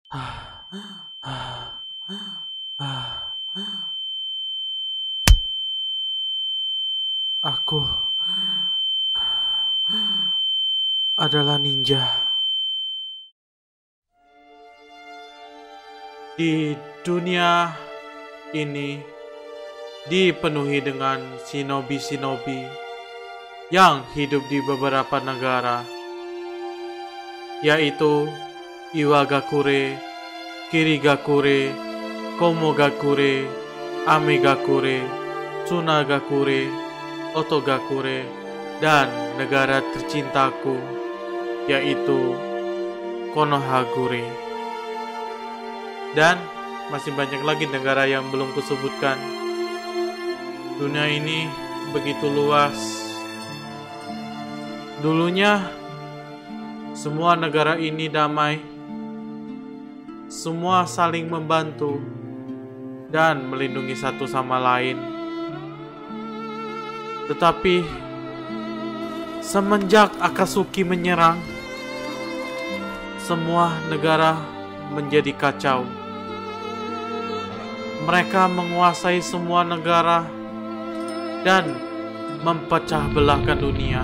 Aku adalah ninja. Di dunia ini dipenuhi dengan shinobi-shinobi yang hidup di beberapa negara, yaitu Iwagakure, Kirigakure, Komogakure, Amegakure, Tsunagakure, Otogakure, dan negara tercintaku, yaitu Konohagure. Dan masih banyak lagi negara yang belum kusebutkan. Dunia ini begitu luas. Dulunya, semua negara ini damai. Semua saling membantu dan melindungi satu sama lain. Tetapi semenjak Akatsuki menyerang, semua negara menjadi kacau. Mereka menguasai semua negara dan mempecah belahkan dunia.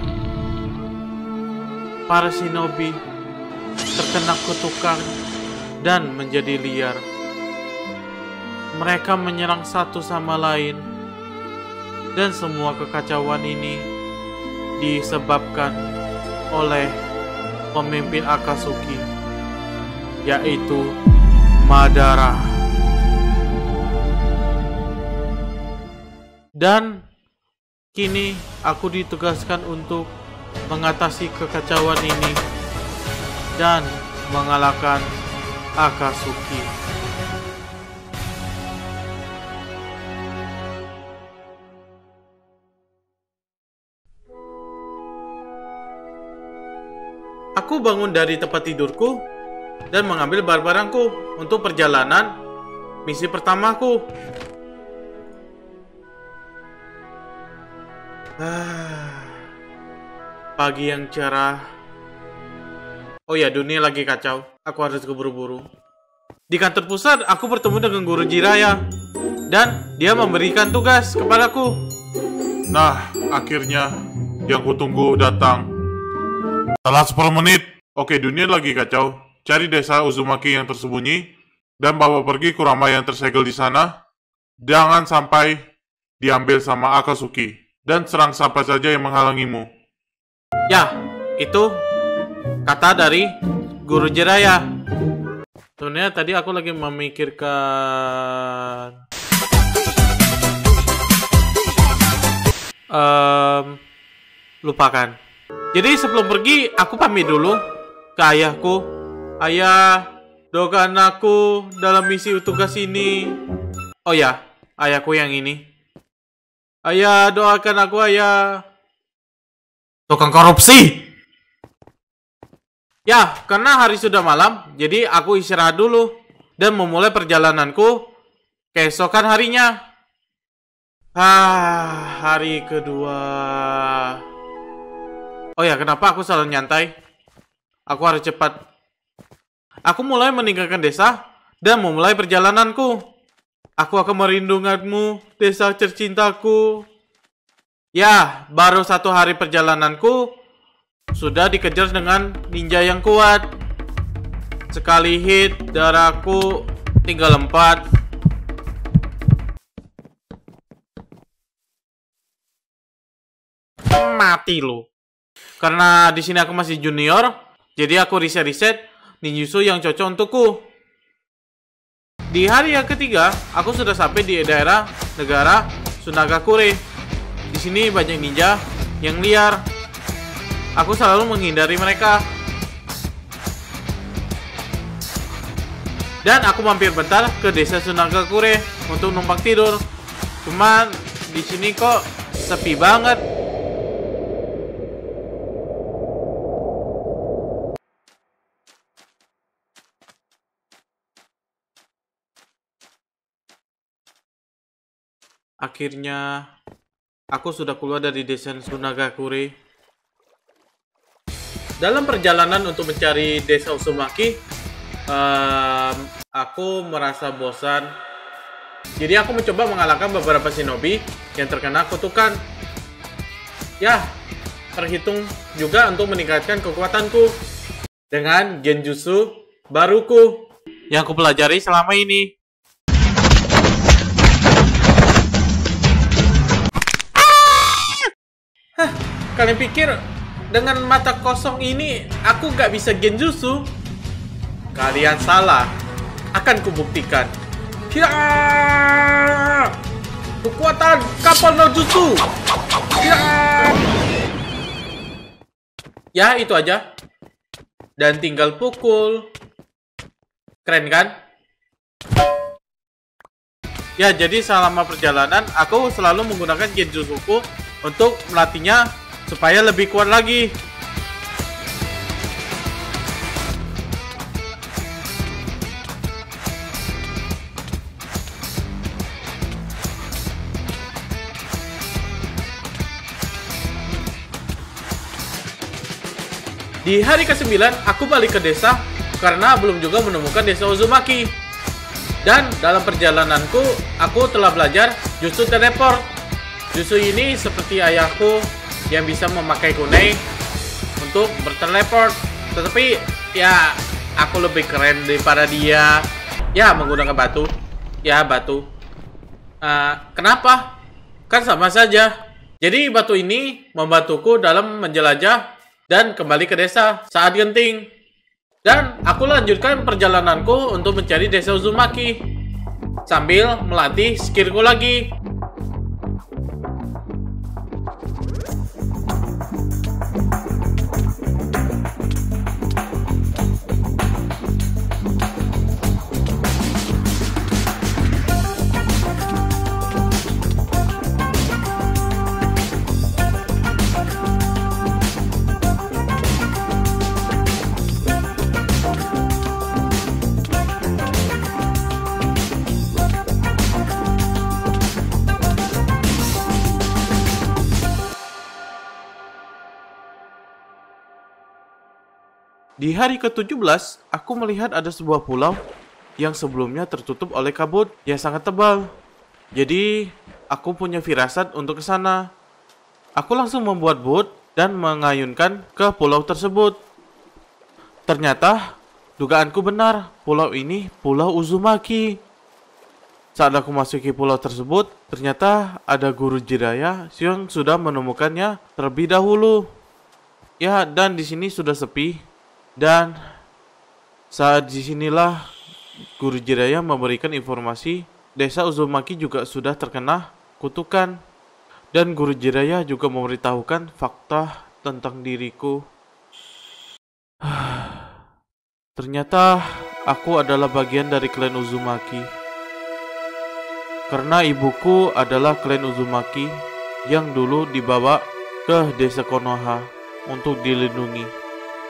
Para shinobi terkena kutukan dan menjadi liar. Mereka menyerang satu sama lain, dan semua kekacauan ini disebabkan oleh pemimpin Akatsuki, yaitu Madara. Dan kini aku ditugaskan untuk mengatasi kekacauan ini dan mengalahkan Akatsuki. Aku bangun dari tempat tidurku dan mengambil barang-barangku untuk perjalanan misi pertamaku. Pagi yang cerah. Oh ya, dunia lagi kacau. Aku harus keburu-buru. Di kantor pusat, aku bertemu dengan guru Jiraiya. Dan dia memberikan tugas kepadaku. Nah, akhirnya yang kutunggu datang. Setelah 10 menit. Oke, dunia lagi kacau. Cari desa Uzumaki yang tersembunyi dan bawa pergi Kurama yang tersegel di sana. Jangan sampai diambil sama Akatsuki. Dan serang siapa saja yang menghalangimu. Ya, itu kata dari guru Jiraiya. Sebenarnya tadi aku lagi memikirkan lupakan. Jadi sebelum pergi, aku pamit dulu ke ayahku. Ayah, doakan aku dalam misi tugas ini. Oh ya, ayahku yang ini. Ayah, doakan aku, ayah. Tukang korupsi. Ya, karena hari sudah malam, jadi aku istirahat dulu dan memulai perjalananku keesokan harinya. Hari kedua. Oh ya, kenapa aku selalu nyantai? Aku harus cepat. Aku mulai meninggalkan desa dan memulai perjalananku. Aku akan merindungimu, desa tercintaku. Ya, baru 1 hari perjalananku sudah dikejar dengan ninja yang kuat. Sekali hit, darahku tinggal 4. Mati lo. Karena di sini aku masih junior, jadi aku riset-riset ninjutsu yang cocok untukku. Di hari yang ketiga, aku sudah sampai di daerah negara Tsunagakure. Di sini banyak ninja yang liar. Aku selalu menghindari mereka. Dan aku mampir bentar ke desa Tsunagakure untuk numpang tidur. Cuman di sini kok sepi banget. Akhirnya aku sudah keluar dari desa Tsunagakure. Dalam perjalanan untuk mencari desa Uzumaki, Aku merasa bosan. Jadi aku mencoba mengalahkan beberapa shinobi yang terkena kutukan. Ya, terhitung juga untuk meningkatkan kekuatanku dengan genjutsu baruku yang aku pelajari selama ini. Kalian pikir dengan mata kosong ini aku gak bisa genjutsu? Kalian salah. Akan kubuktikan. Ya! Kekuatan kapal no jutsu. Ya! Ya, itu aja. Dan tinggal pukul. Keren kan? Ya, jadi selama perjalanan aku selalu menggunakan genjutsuku untuk melatihnya supaya lebih kuat lagi. Di hari ke-9, aku balik ke desa karena belum juga menemukan desa Uzumaki. Dan dalam perjalananku, aku telah belajar jutsu teleport. Jutsu ini seperti ayahku yang bisa memakai kunai untuk berteleport. Tetapi ya, aku lebih keren daripada dia. Ya, menggunakan batu. Ya, batu. Kenapa? Kan sama saja. Jadi batu ini membantuku dalam menjelajah dan kembali ke desa saat genting. Dan aku lanjutkan perjalananku untuk mencari desa Uzumaki sambil melatih skillku lagi. Di hari ke-17, aku melihat ada sebuah pulau yang sebelumnya tertutup oleh kabut yang sangat tebal. Jadi, aku punya firasat untuk ke sana. Aku langsung membuat boot dan mengayunkan ke pulau tersebut. Ternyata, dugaanku benar. Pulau ini Pulau Uzumaki. Saat aku masuki pulau tersebut, ternyata ada guru Jiraiya yang sudah menemukannya terlebih dahulu. Ya, dan di sini sudah sepi. Dan saat disinilah guru Jiraiya memberikan informasi desa Uzumaki juga sudah terkena kutukan. Dan guru Jiraiya juga memberitahukan fakta tentang diriku. Ternyata aku adalah bagian dari klan Uzumaki. Karena ibuku adalah klan Uzumaki yang dulu dibawa ke desa Konoha untuk dilindungi.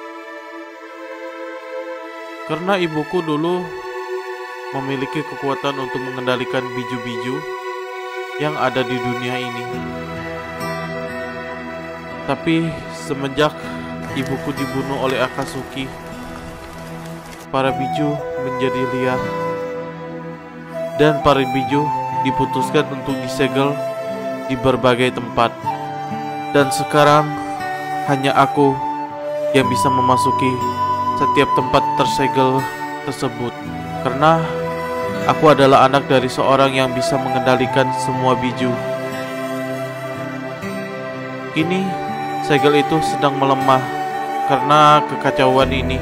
Karena ibuku dulu memiliki kekuatan untuk mengendalikan biju-biju yang ada di dunia ini. Tapi semenjak ibuku dibunuh oleh Akatsuki, para biju menjadi liar. Dan para biju diputuskan untuk disegel di berbagai tempat. Dan sekarang hanya aku yang bisa memasuki setiap tempat tersegel tersebut. Karena aku adalah anak dari seorang yang bisa mengendalikan semua biju. Kini segel itu sedang melemah karena kekacauan ini.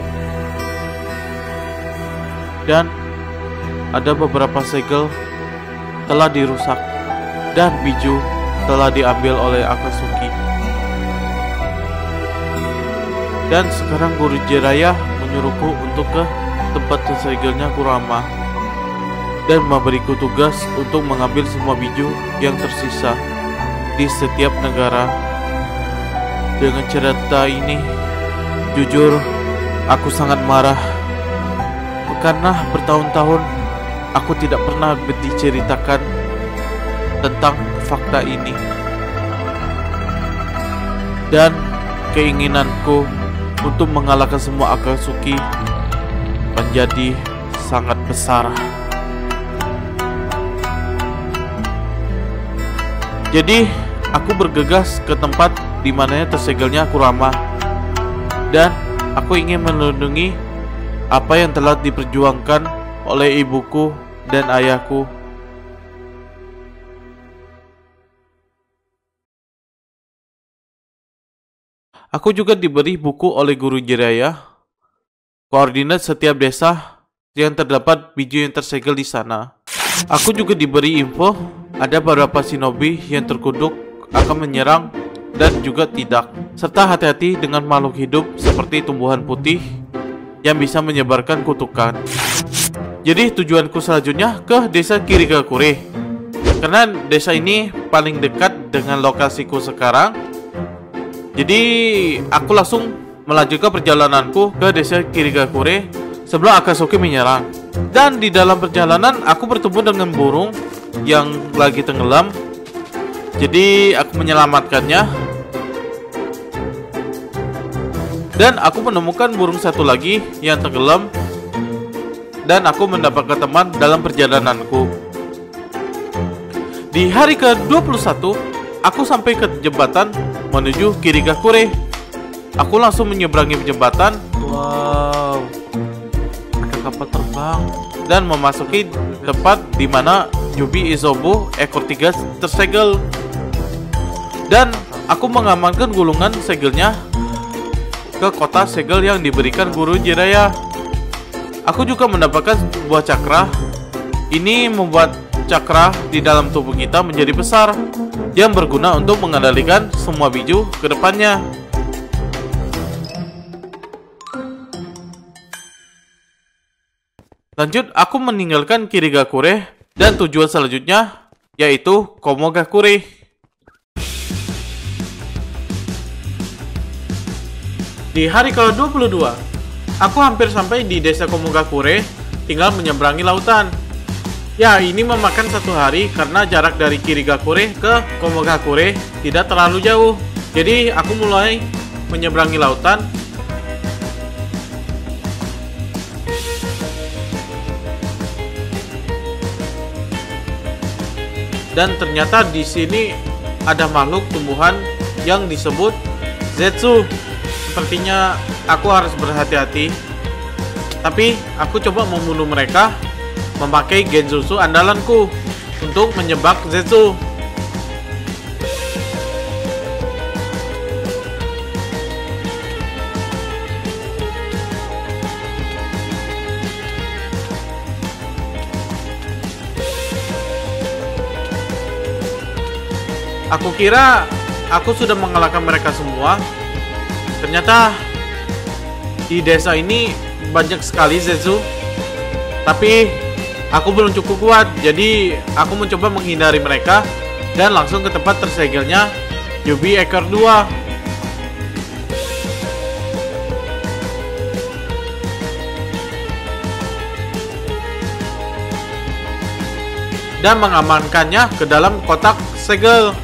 Dan ada beberapa segel telah dirusak dan biju telah diambil oleh Akatsuki. Dan sekarang guru Jiraiya menyuruhku untuk ke tempat tersegelnya Kurama dan memberiku tugas untuk mengambil semua biju yang tersisa di setiap negara. Dengan cerita ini, jujur aku sangat marah karena bertahun-tahun aku tidak pernah diceritakan tentang fakta ini. Dan keinginanku untuk mengalahkan semua Akatsuki menjadi sangat besar. Jadi, aku bergegas ke tempat di mana tersegelnya Kurama, dan aku ingin melindungi apa yang telah diperjuangkan oleh ibuku dan ayahku. Aku juga diberi buku oleh guru Jiraiya, koordinat setiap desa yang terdapat biju yang tersegel di sana. Aku juga diberi info ada beberapa shinobi yang terkutuk akan menyerang dan juga tidak, serta hati-hati dengan makhluk hidup seperti tumbuhan putih yang bisa menyebarkan kutukan. Jadi tujuanku selanjutnya ke desa Kirigakure, karena desa ini paling dekat dengan lokasiku sekarang. Jadi aku langsung melanjutkan perjalananku ke desa Kirigakure sebelum Akatsuki menyerang. Dan di dalam perjalanan aku bertemu dengan burung yang lagi tenggelam. Jadi aku menyelamatkannya. Dan aku menemukan burung satu lagi yang tenggelam. Dan aku mendapatkan teman dalam perjalananku. Di hari ke-21, aku sampai ke jembatan menuju Kirigakure. Aku langsung menyeberangi jembatan. Wow, ada kapal terbang. Dan memasuki tempat di mana Yubi Izobu ekor 3 tersegel. Dan aku mengamankan gulungan segelnya ke kota segel yang diberikan guru Jiraiya. Aku juga mendapatkan sebuah cakra. Ini membuat cakra di dalam tubuh kita menjadi besar, yang berguna untuk mengendalikan semua biju ke depannya. Lanjut, aku meninggalkan Kirigakure dan tujuan selanjutnya yaitu Komogakure. Di hari ke-22, aku hampir sampai di desa Komogakure, tinggal menyeberangi lautan. Ya, ini memakan 1 hari karena jarak dari Kirigakure ke Komogakure tidak terlalu jauh. Jadi aku mulai menyeberangi lautan. Dan ternyata di sini ada makhluk tumbuhan yang disebut Zetsu. Sepertinya aku harus berhati-hati. Tapi aku coba membunuh mereka memakai genjutsu andalanku untuk menyebak Zetsu. Aku kira aku sudah mengalahkan mereka semua. Ternyata di desa ini banyak sekali Zetsu. Tapi aku belum cukup kuat, jadi aku mencoba menghindari mereka dan langsung ke tempat tersegelnya Yubi ekor 2. Dan mengamankannya ke dalam kotak segel.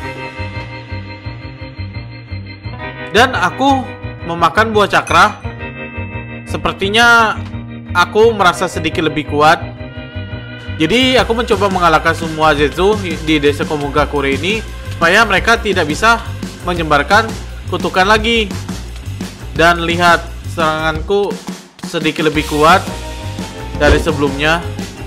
Dan aku memakan buah cakra. Sepertinya aku merasa sedikit lebih kuat. Jadi aku mencoba mengalahkan semua Zetsu di desa Komogakure ini supaya mereka tidak bisa menyebarkan kutukan lagi. Dan lihat, seranganku sedikit lebih kuat dari sebelumnya.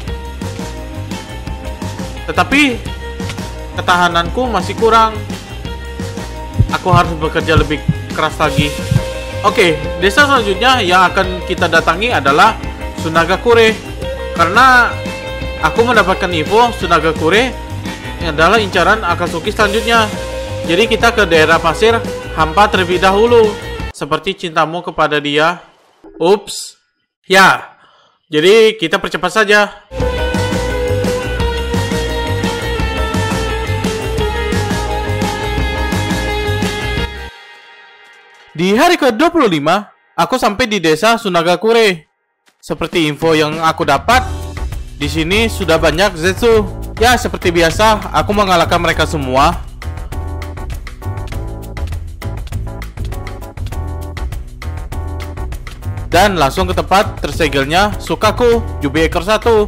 Tetapi ketahananku masih kurang. Aku harus bekerja lebih keras lagi. Oke, desa selanjutnya yang akan kita datangi adalah Sunagakure. Karena aku mendapatkan info Sunagakure adalah incaran Akatsuki selanjutnya. Jadi kita ke daerah pasir hampa terlebih dahulu, seperti cintamu kepada dia. Ups. Ya, jadi kita percepat saja. Di hari ke-25, aku sampai di desa Sunagakure. Seperti info yang aku dapat, di sini sudah banyak Zetsu. Ya, seperti biasa, aku mengalahkan mereka semua. dan langsung ke tempat tersegelnya Sukaku Jubi ekor 1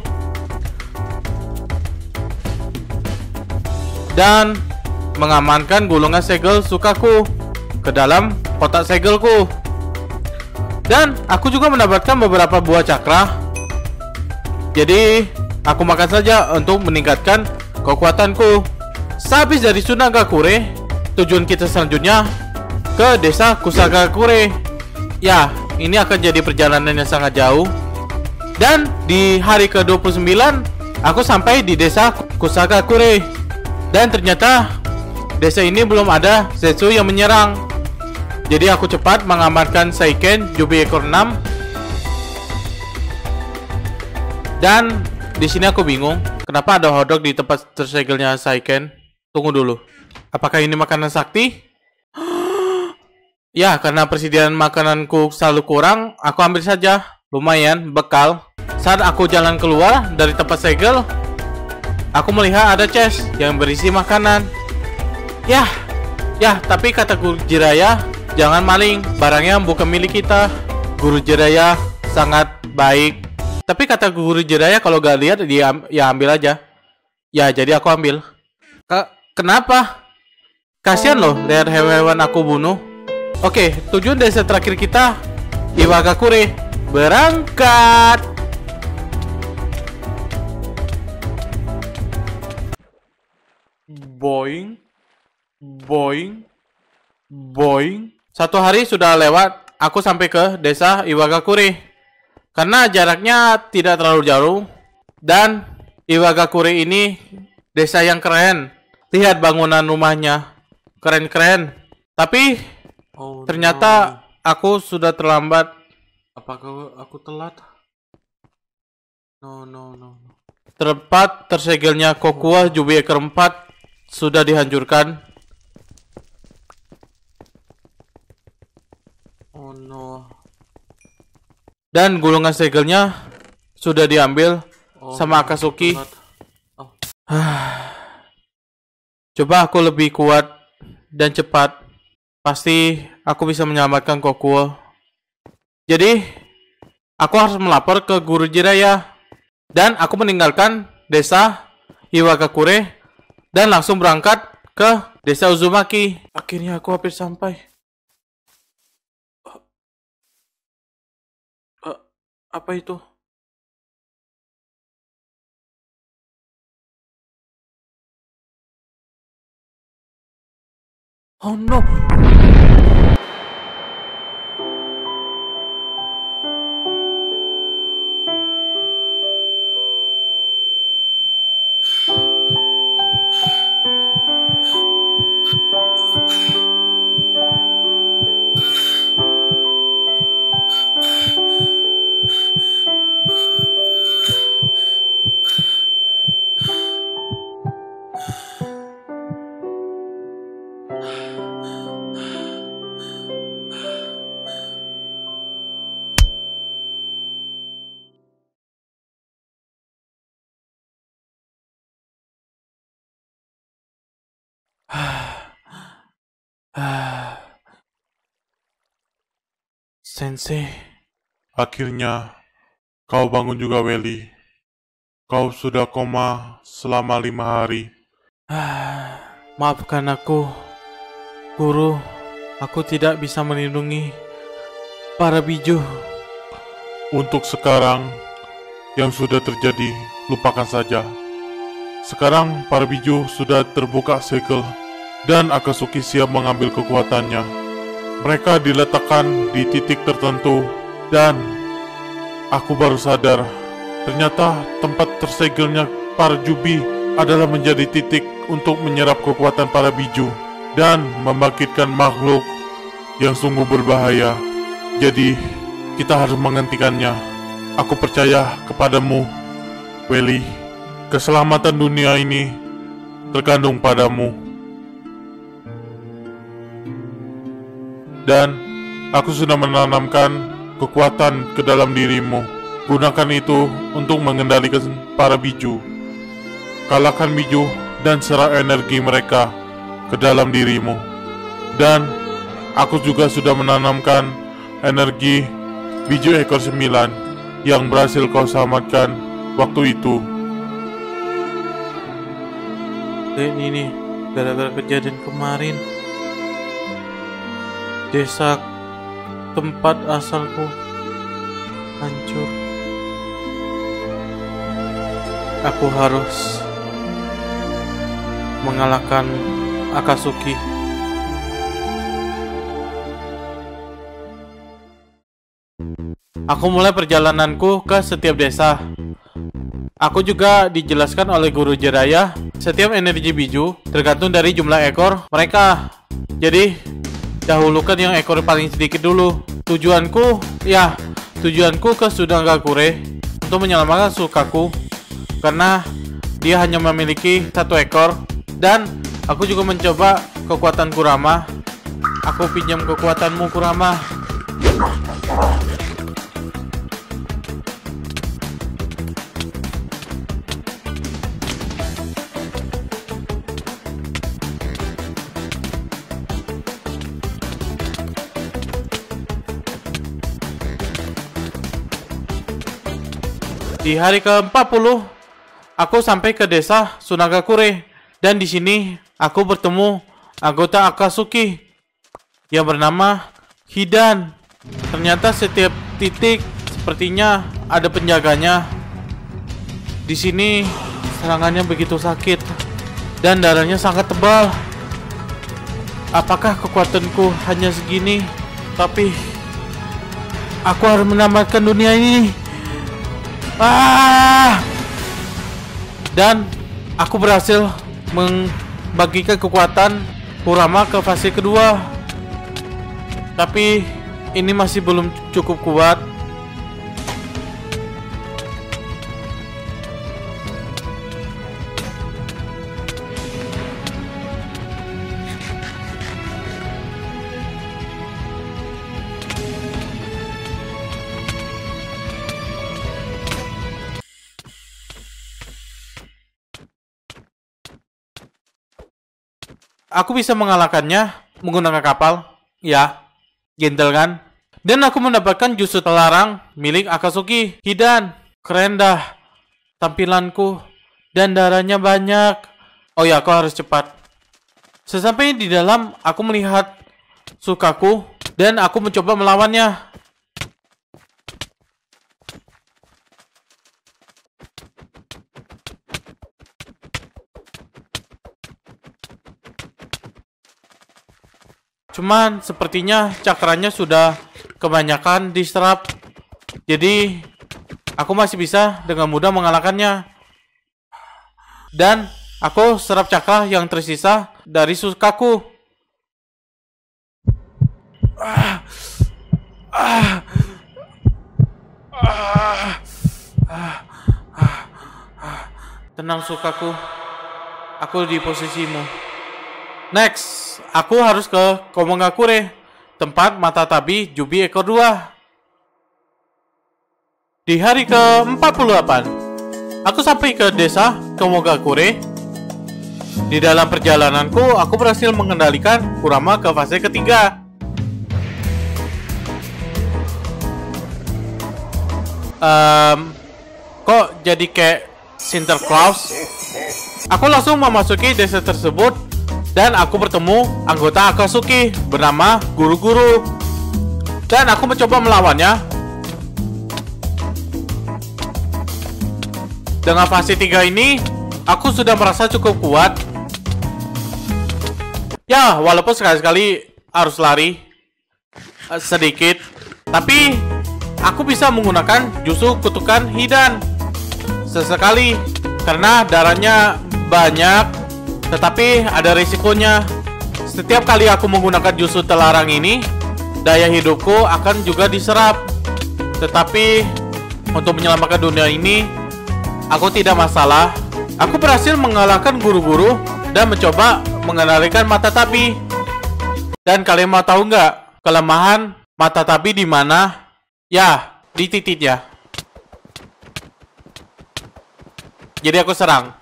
dan mengamankan gulungan segel Sukaku ke dalam kotak segelku. Dan aku juga mendapatkan beberapa buah cakra. Jadi aku makan saja untuk meningkatkan kekuatanku. Sehabis dari Sunagakure, tujuan kita selanjutnya ke desa Kusagakure. Ya, ini akan jadi perjalanan yang sangat jauh. Dan di hari ke-29 aku sampai di desa Kusagakure. Dan ternyata desa ini belum ada Zetsu yang menyerang. Jadi aku cepat mengamankan Saiken Jubi ekor 6. Dan di sini aku bingung, kenapa ada hotdog di tempat tersegelnya Saiken? Tunggu dulu. Apakah ini makanan sakti? Ya, karena persediaan makananku selalu kurang, aku ambil saja. Lumayan bekal. Saat aku jalan keluar dari tempat segel, aku melihat ada chest yang berisi makanan. Ya, tapi kata Guru Jiraiya, jangan maling, barangnya bukan milik kita. Guru Jiraiya sangat baik. Tapi kata Guru Jiraiya kalau gak lihat dia ya ambil aja. Ya, jadi aku ambil. Kenapa? Kasihan loh lihat hewan-hewan aku bunuh. Oke, tujuan desa terakhir kita Iwagakure. Berangkat. Boing, boing, boing. 1 hari sudah lewat, aku sampai ke desa Iwagakure. Karena jaraknya tidak terlalu jauh. Dan Iwagakure ini desa yang keren. Lihat bangunan rumahnya, keren-keren. Tapi ternyata aku sudah terlambat. Apakah aku telat? No. Tempat tersegelnya Kokua Jubi ekor 4 sudah dihancurkan. Oh no. Dan gulungan segelnya sudah diambil sama Akatsuki. Coba aku lebih kuat dan cepat. Pasti aku bisa menyelamatkan Kokua. Jadi aku harus melapor ke Guru Jiraiya. Dan aku meninggalkan desa Iwagakure dan langsung berangkat ke desa Uzumaki. Akhirnya aku hampir sampai. Apa itu? Oh no. Sensei. Akhirnya, kau bangun juga, Welly. Kau sudah koma selama 5 hari. Maafkan aku, Guru. Aku tidak bisa melindungi para biju. Untuk sekarang, yang sudah terjadi, lupakan saja. Sekarang, para biju sudah terbuka segel, dan Akatsuki siap mengambil kekuatannya. Mereka diletakkan di titik tertentu, dan aku baru sadar, ternyata tempat tersegelnya para Jubi adalah menjadi titik untuk menyerap kekuatan para biju dan membangkitkan makhluk yang sungguh berbahaya. Jadi, kita harus menghentikannya. Aku percaya kepadamu, Welly. Keselamatan dunia ini terkandung padamu. Dan aku sudah menanamkan kekuatan ke dalam dirimu. Gunakan itu untuk mengendalikan para biju. Kalahkan biju dan serap energi mereka ke dalam dirimu. Dan aku juga sudah menanamkan energi biju ekor 9 yang berhasil kau selamatkan waktu itu. Dan ini gara-gara kejadian kemarin, desa tempat asalku hancur. Aku harus mengalahkan Akatsuki. Aku mulai perjalananku ke setiap desa. Aku juga dijelaskan oleh guru Jiraiya, setiap energi biju tergantung dari jumlah ekor mereka. Jadi, dahulukan yang ekor paling sedikit dulu. Tujuanku ke Sunagakure untuk menyelamatkan Shukaku, karena dia hanya memiliki satu ekor. Dan aku juga mencoba kekuatan Kurama. Aku pinjam kekuatanmu, Kurama. Di hari ke-40, aku sampai ke desa Sunagakure, dan di sini aku bertemu anggota Akatsuki yang bernama Hidan. Ternyata setiap titik sepertinya ada penjaganya. Di sini serangannya begitu sakit dan darahnya sangat tebal. Apakah kekuatanku hanya segini? Tapi aku harus menamatkan dunia ini. Dan aku berhasil membagikan kekuatan Kurama ke fase kedua. Tapi ini masih belum cukup kuat. Aku bisa mengalahkannya menggunakan kapal. Ya, gentle kan? Dan aku mendapatkan jutsu terlarang milik Akatsuki Hidan. Keren dah tampilanku. Dan darahnya banyak. Oh ya, aku harus cepat. Sesampainya di dalam, aku melihat Shukaku dan aku mencoba melawannya. Cuman sepertinya cakranya sudah kebanyakan diserap. Jadi aku masih bisa dengan mudah mengalahkannya. Dan aku serap cakra yang tersisa dari Shukaku. Tenang Shukaku, aku di posisimu. Next, aku harus ke Komagakure, tempat mata tabi Jubi ekor 2. Di hari ke-48, aku sampai ke desa Komagakure. Di dalam perjalananku, aku berhasil mengendalikan Kurama ke fase ketiga. Kok jadi kayak Sinterklaas? Aku langsung memasuki desa tersebut. Dan aku bertemu anggota Akatsuki bernama Guru-Guru. Dan aku mencoba melawannya. Dengan fase 3 ini, aku sudah merasa cukup kuat. Ya, walaupun sekali-sekali harus lari sedikit. Tapi, aku bisa menggunakan jutsu kutukan Hidan sesekali. Karena darahnya banyak. Tetapi ada risikonya. Setiap kali aku menggunakan jutsu terlarang ini, daya hidupku akan juga diserap. Tetapi untuk menyelamatkan dunia ini, aku tidak masalah. Aku berhasil mengalahkan Guru-Guru dan mencoba mengendalikan mata tabi. Dan kalian mau tahu nggak kelemahan mata tabi di mana? Ya, di titiknya. Jadi aku serang.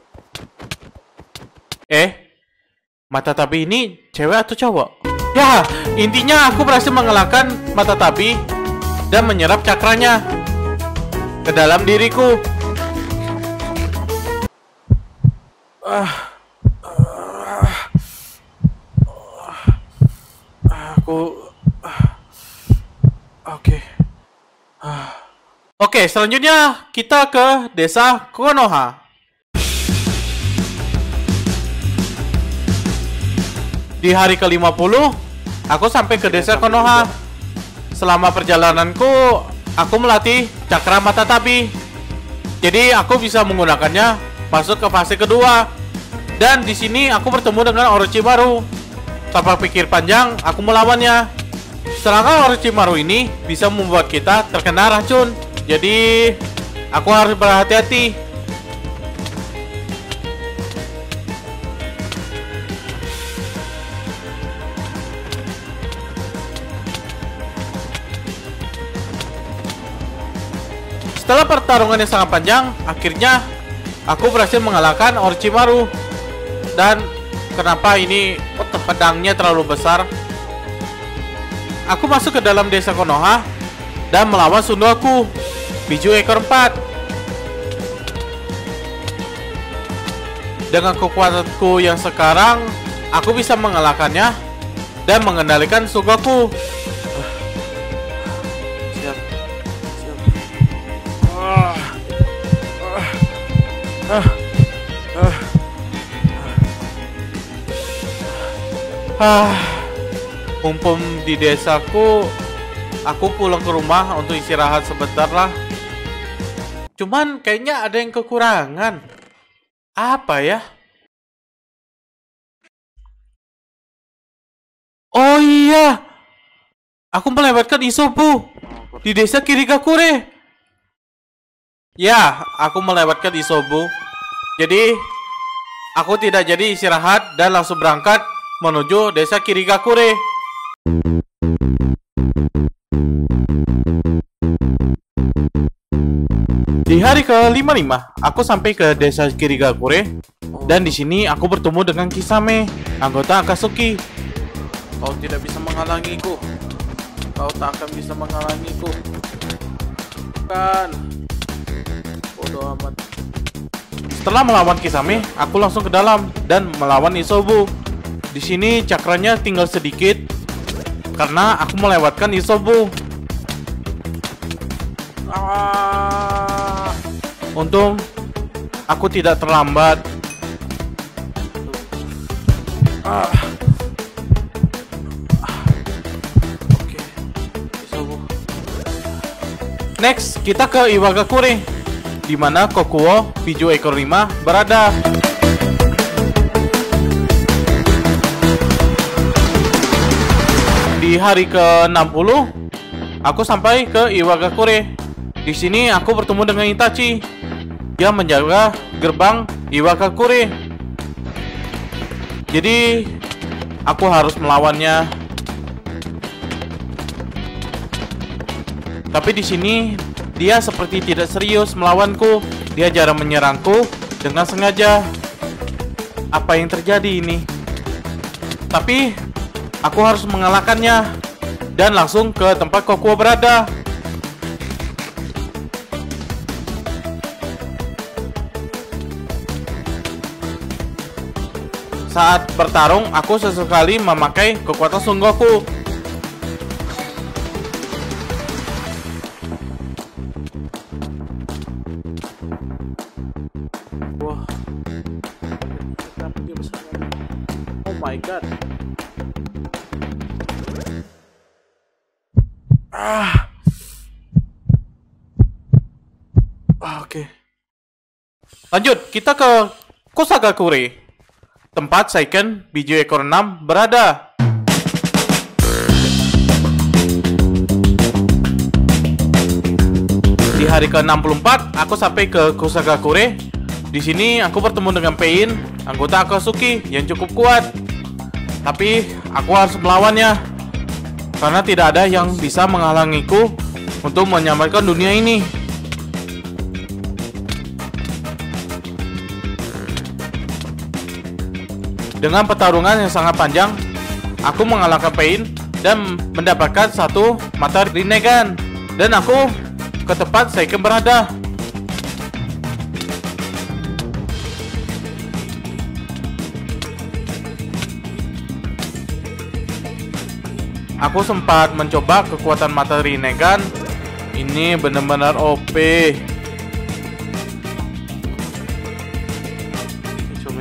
Mata tabi ini cewek atau cowok? Ya, intinya aku berhasil mengalahkan mata tabi. dan menyerap cakranya ke dalam diriku. Oke, selanjutnya kita ke desa Konoha. Di hari ke-50, aku sampai ke desa Konoha. Selama perjalananku, aku melatih cakra mata tabi. Jadi aku bisa menggunakannya masuk ke fase kedua. Dan di sini aku bertemu dengan Orochimaru. Tanpa pikir panjang, aku melawannya. Serangan Orochimaru ini bisa membuat kita terkena racun. Jadi aku harus berhati-hati. Setelah pertarungan yang sangat panjang, akhirnya aku berhasil mengalahkan Orochimaru. Dan kenapa ini pedangnya terlalu besar? Aku masuk ke dalam desa Konoha dan melawan Sundoku, Biju ekor 4. Dengan kekuatanku yang sekarang, aku bisa mengalahkannya dan mengendalikan Sundoku. Mumpung di desaku, aku pulang ke rumah untuk istirahat sebentar lah. Cuman kayaknya ada yang kekurangan. Apa ya? Oh iya, aku melewatkan Isobu di desa Kirigakure. Ya, aku melewatkan Isobu. Jadi aku tidak jadi istirahat dan langsung berangkat menuju desa Kirigakure. Di hari ke-55, aku sampai ke desa Kirigakure dan di sini aku bertemu dengan Kisame, anggota Akatsuki. Kau tidak bisa menghalangiku. Kau tak akan bisa menghalangiku. Kan. Bodoh amat. Setelah melawan Kisame, aku langsung ke dalam dan melawan Isobu. Di sini cakranya tinggal sedikit karena aku melewatkan Isobu. Untung aku tidak terlambat. Oke. Next, kita ke Iwagakure, di mana Kokuo, Biju ekor 5 berada. Di hari ke-60, aku sampai ke Iwagakure. Di sini aku bertemu dengan Itachi. Dia menjaga gerbang Iwagakure. Jadi aku harus melawannya. Tapi di sini dia seperti tidak serius melawanku. Dia jarang menyerangku dengan sengaja. Apa yang terjadi ini? Tapi aku harus mengalahkannya dan langsung ke tempat Kokuo berada. Saat bertarung, aku sesekali memakai kekuatan Son Goku. Wah, kenapa dia besar? Oh my god. Oke. Lanjut, kita ke Kosagakure, tempat Saiken Biju ekor 6 berada. Di hari ke-64, aku sampai ke Kosagakure. Di sini aku bertemu dengan Pain, anggota Akatsuki yang cukup kuat. Tapi aku harus melawannya karena tidak ada yang bisa menghalangiku untuk menyelamatkan dunia ini. Dengan pertarungan yang sangat panjang, aku mengalahkan Pain dan mendapatkan satu mata Rinnegan. Dan aku ke tempat Seiken berada. Aku sempat mencoba kekuatan mata Rinnegan. Ini benar-benar OP. Coba.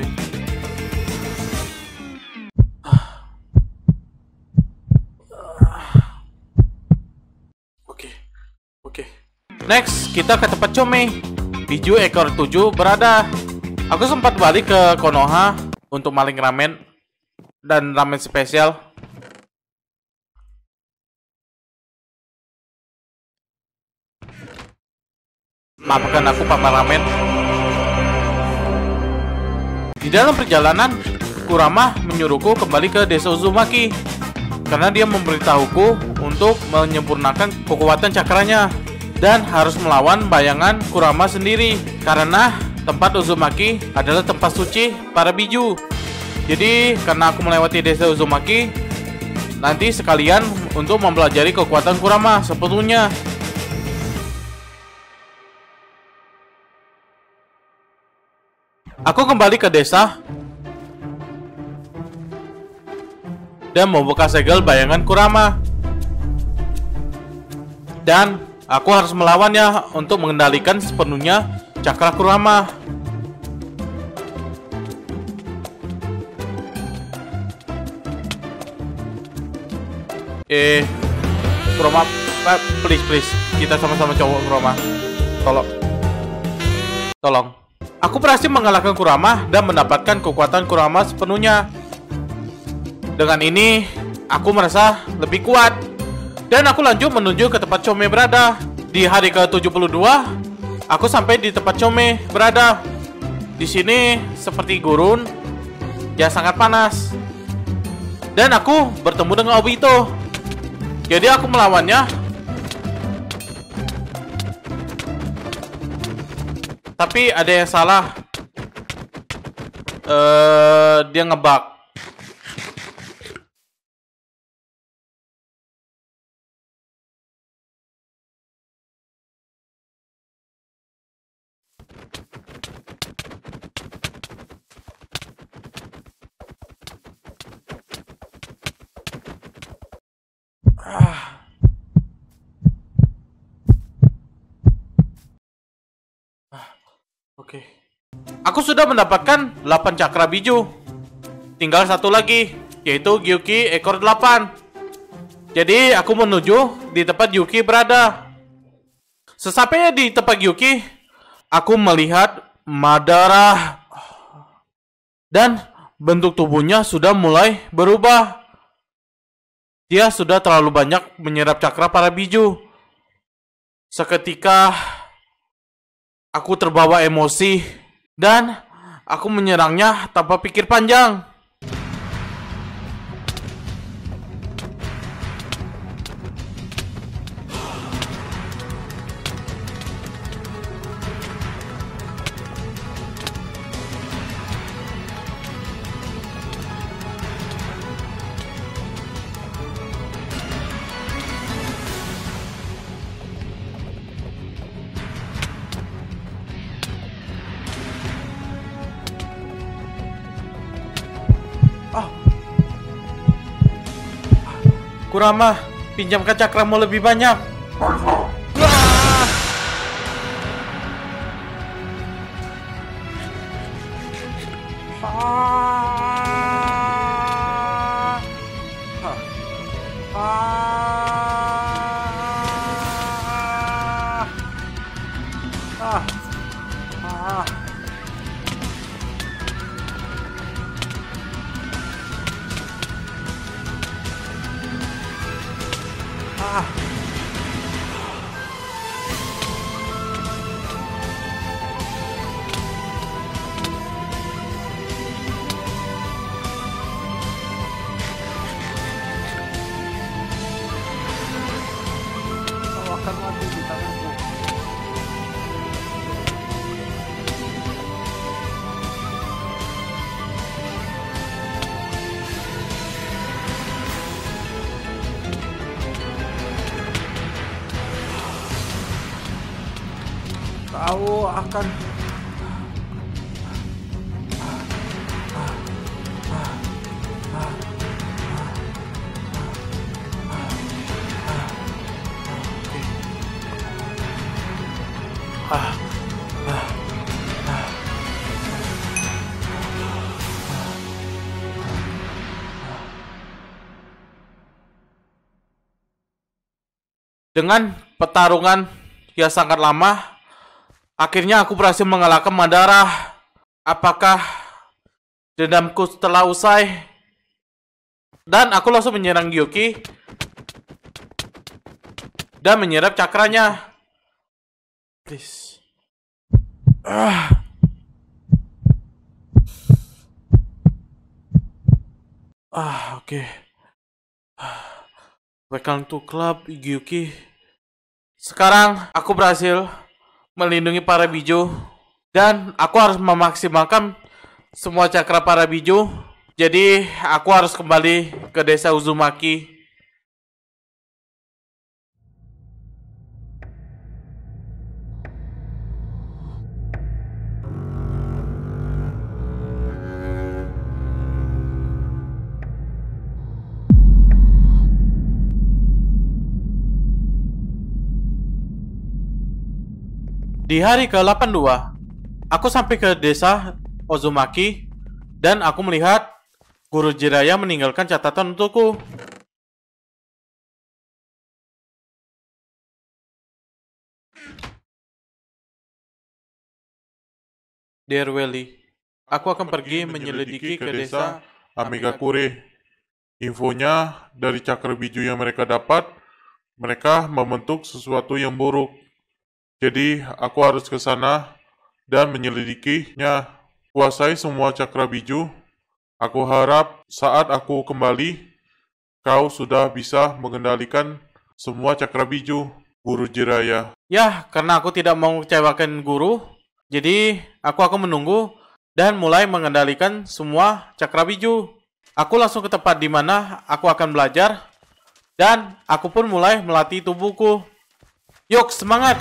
Oke. Next, kita ke tempat Chome. Biju ekor 7 berada. Aku sempat balik ke Konoha untuk maling ramen dan ramen spesial. Maafkan aku, Paman Ramen. Di dalam perjalanan, Kurama menyuruhku kembali ke desa Uzumaki karena dia memberitahuku untuk menyempurnakan kekuatan cakranya dan harus melawan bayangan Kurama sendiri karena tempat Uzumaki adalah tempat suci para biju. Jadi karena aku melewati desa Uzumaki, nanti sekalian untuk mempelajari kekuatan Kurama sepenuhnya. Aku kembali ke desa dan membuka segel bayangan Kurama. Dan aku harus melawannya untuk mengendalikan sepenuhnya cakra Kurama. Kurama, please, kita sama-sama cowok Kurama. Tolong. Aku berhasil mengalahkan Kurama dan mendapatkan kekuatan Kurama sepenuhnya. Dengan ini, aku merasa lebih kuat. Dan aku lanjut menuju ke tempat Chome berada. Di hari ke-72, aku sampai di tempat Chome berada. Di sini seperti gurun yang sangat panas. Dan aku bertemu dengan Obito. Jadi aku melawannya. Tapi ada yang salah. Dia ngebug. Oke. Aku sudah mendapatkan 8 cakra biju. Tinggal satu lagi, yaitu Gyuki ekor 8. Jadi aku menuju di tempat Gyuki berada. Sesampainya di tempat Gyuki, aku melihat Madara. Dan bentuk tubuhnya sudah mulai berubah. Dia sudah terlalu banyak menyerap cakra para biju. Seketika aku terbawa emosi dan aku menyerangnya tanpa pikir panjang. Kurama, pinjamkan cakramu lebih banyak. Akan mati di tanganku. Aku akan dengan pertarungan yang sangat lama, akhirnya aku berhasil mengalahkan Madara. Apakah dendamku telah usai? Dan aku langsung menyerang Gyuki dan menyerap cakranya. Please. Oke. Welcome to club, Gyuki. Sekarang aku berhasil melindungi para biju dan aku harus memaksimalkan semua cakra para biju. Jadi aku harus kembali ke desa Uzumaki. Di hari ke-82, aku sampai ke desa Uzumaki dan aku melihat Guru Jiraiya meninggalkan catatan untukku. Dear Welly, aku akan pergi menyelidiki ke desa Amigakure. Infonya dari cakra biju yang mereka dapat, mereka membentuk sesuatu yang buruk. Jadi aku harus ke sana dan menyelidikinya. Kuasai semua cakra biju. Aku harap saat aku kembali, kau sudah bisa mengendalikan semua cakra biju, Guru Jiraiya. Ya, karena aku tidak mau mengecewakan guru, jadi aku akan menunggu dan mulai mengendalikan semua cakra biju. Aku langsung ke tempat di mana aku akan belajar dan aku pun mulai melatih tubuhku. Yuk, semangat!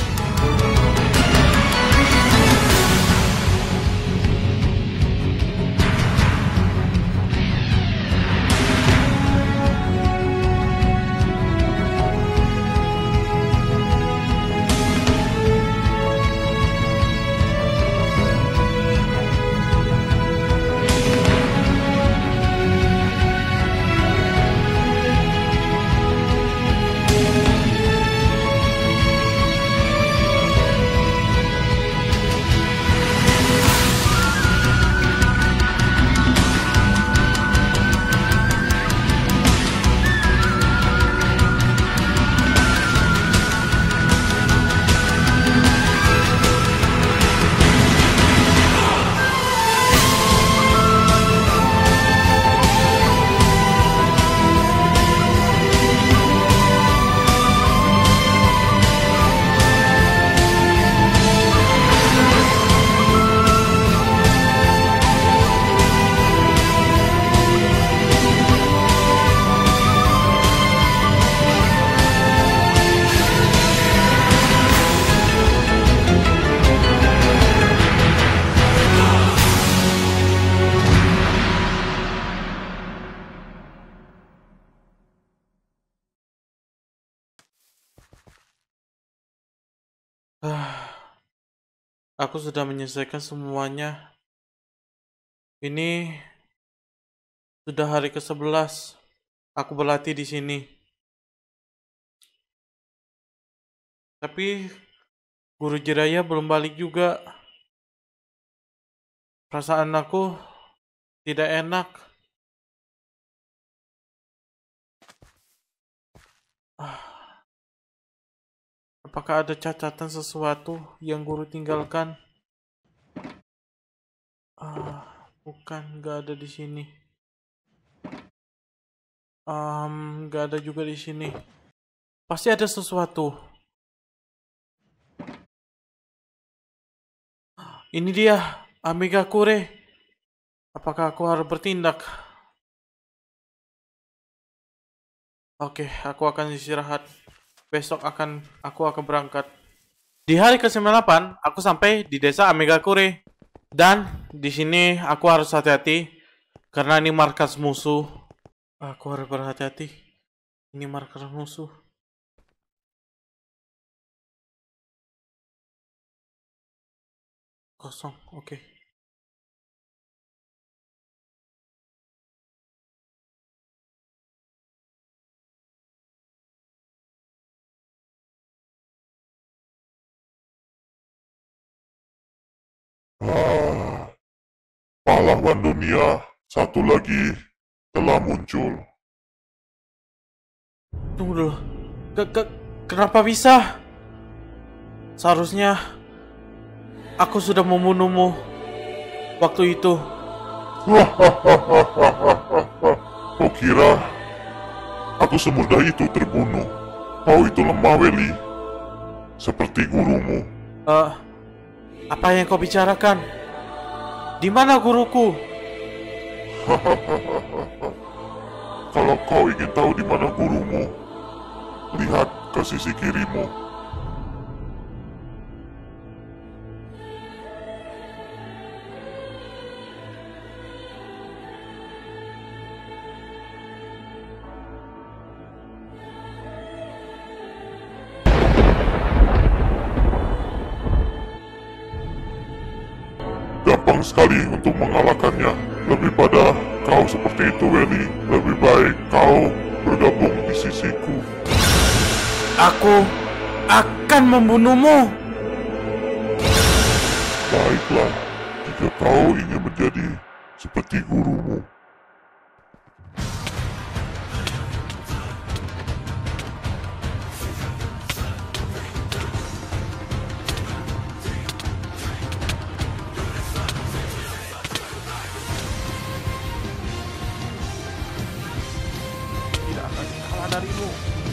Aku sudah menyelesaikan semuanya. Ini sudah hari ke-11. Aku berlatih di sini. Tapi Guru Jiraiya belum balik juga. Perasaan aku tidak enak. Apakah ada catatan sesuatu yang guru tinggalkan? Bukan, nggak ada di sini. Nggak ada juga di sini. Pasti ada sesuatu. Ini dia, Amigakure. Apakah aku harus bertindak? Oke, aku akan istirahat. Besok aku akan berangkat. Di hari ke-98, aku sampai di desa Amegakure. Dan di sini aku harus hati-hati karena ini markas musuh. Aku harus berhati-hati. Ini markas musuh. Kosong, oke. Pahlawan dunia satu lagi telah muncul. Tunggu dulu. Kenapa bisa? Seharusnya aku sudah membunuhmu waktu itu. Kau kira aku semudah itu terbunuh? Kau itu lemah, Weli. Seperti gurumu. Apa yang kau bicarakan? Di mana guruku? Kalau kau ingin tahu di mana gurumu, lihat ke sisi kirimu. Gampang sekali untuk mengalahkannya. Lebih pada kau seperti itu, Weli. Lebih baik kau bergabung di sisiku. Aku akan membunuhmu. Baiklah, jika kau ingin menjadi seperti gurumu. Tidak akan kalah darimu.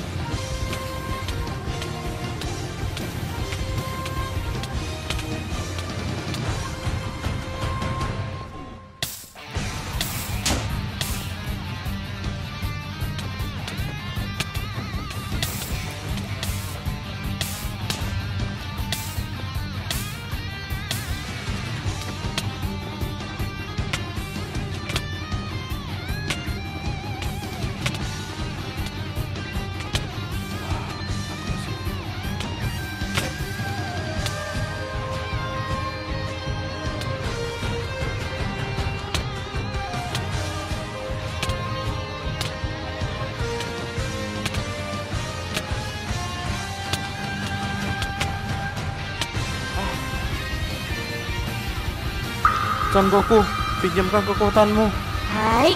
Son Goku, pinjamkan kekuatanmu. Hai.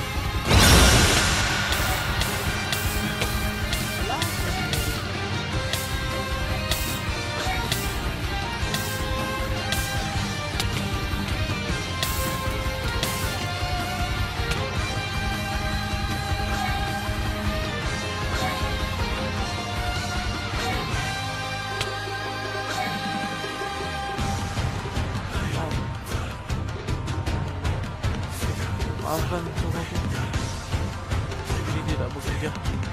Maafkan Son Goku. Ini tidak bekerja.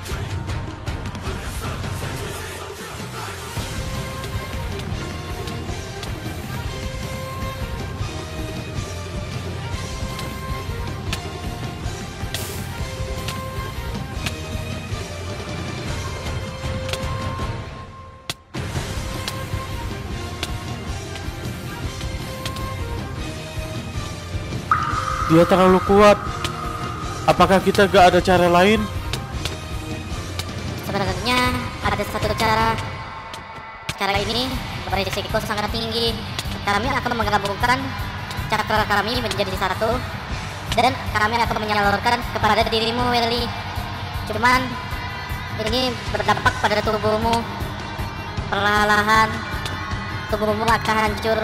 Dia terlalu kuat. Apakah kita gak ada cara lain? Sebenarnya ada satu cara. Cara ini berisiko sangat tinggi. Kami akan menggabungkan cakra kami menjadi satu, dan kami akan menyalurkan kepada dirimu, Weli. Cuman ini berdampak pada tubuhmu. Perlahan-lahan tubuhmu akan hancur.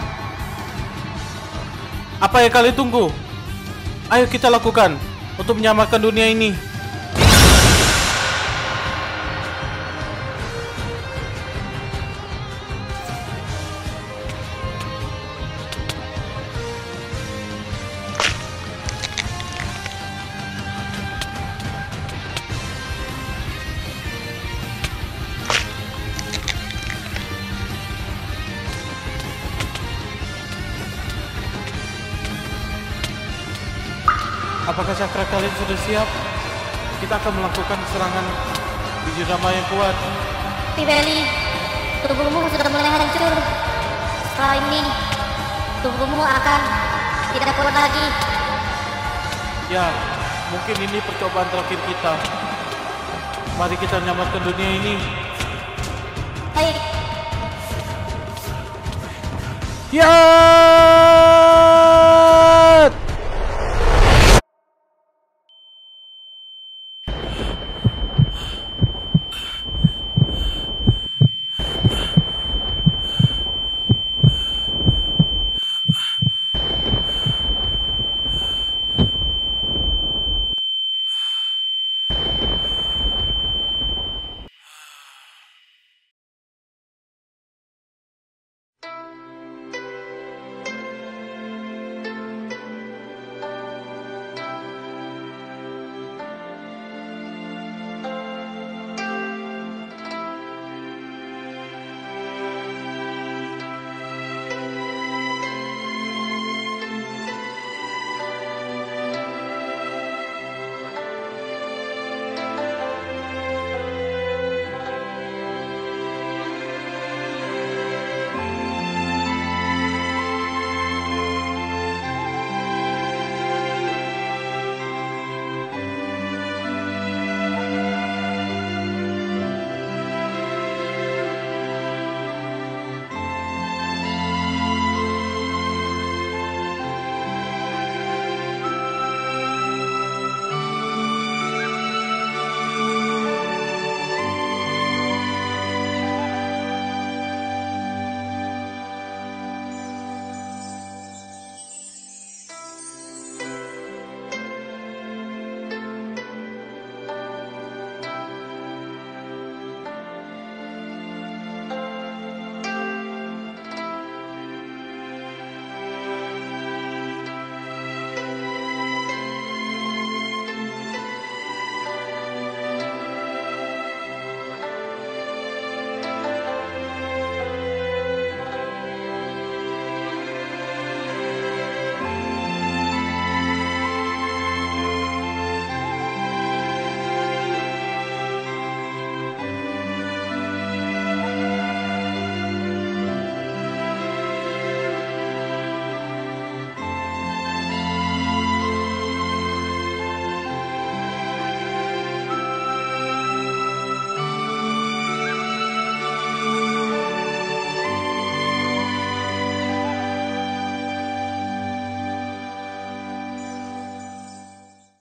Apa yang kalian tunggu? Ayo kita lakukan untuk menyelamatkan dunia ini. Apakah cakra kalian sudah siap? Kita akan melakukan serangan biji rama yang kuat. Pibeli, tubuhmu sudah mulai hancur. Setelah ini, tubuhmu akan tidak kuat lagi. Ya, mungkin ini percobaan terakhir kita. Mari kita menyelamatkan dunia ini. Baik. Ya!